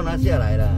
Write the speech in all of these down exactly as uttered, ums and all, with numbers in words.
它下来了。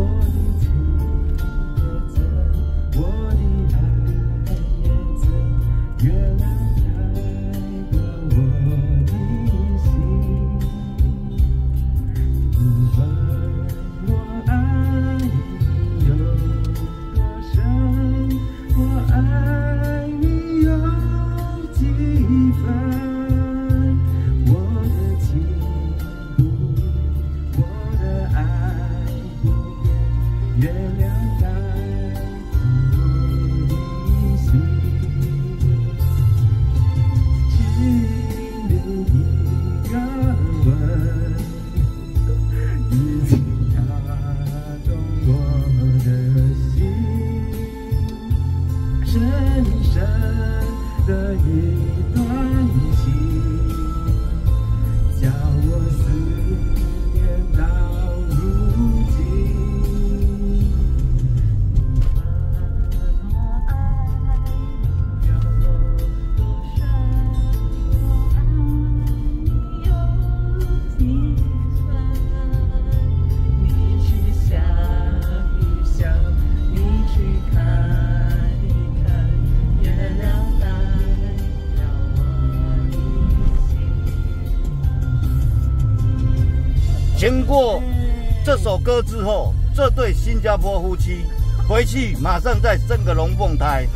经过这首歌之后，这对新加坡夫妻回去马上再生个龙凤胎。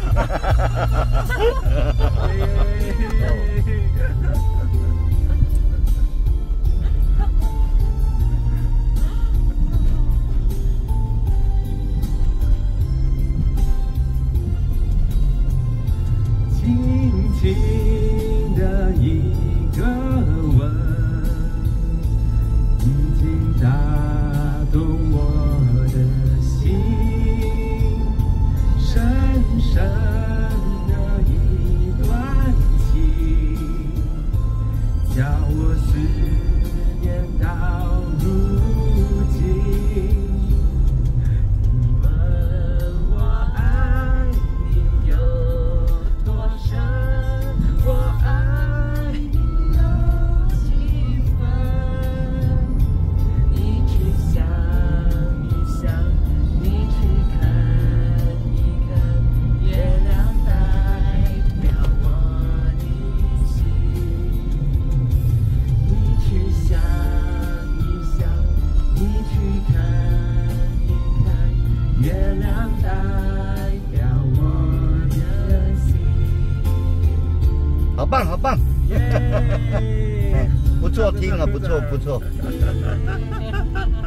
轻轻的一个吻，已经打动我的心，深深的一段情，叫我思念到如今。你问我爱你有多深，我爱你有几分，你去想一想，你去看一看，月亮代表我的心。你去想一想，你去看一看，月亮代表我的心。好棒，好棒！不错，听了不错，不错。